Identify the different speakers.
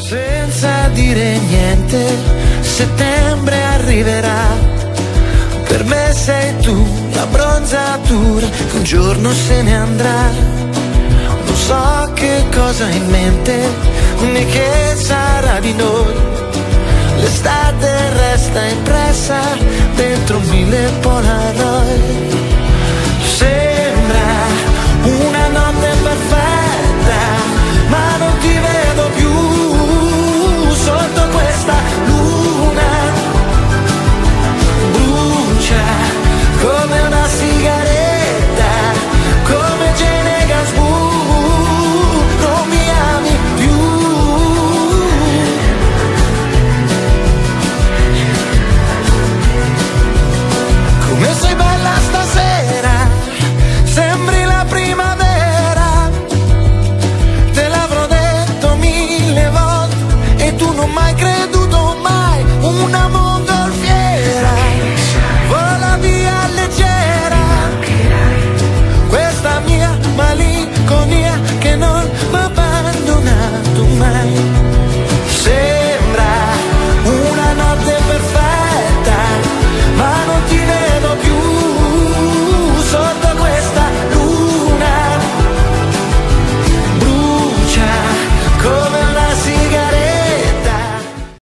Speaker 1: Senza dire niente, settembre arriverà. Per me sei tu, la bronzatura che un giorno se ne andrà. Non so che cosa hai in mente, né che sarà di noi. L'estate resta impressa dentro 1000 Polaroid.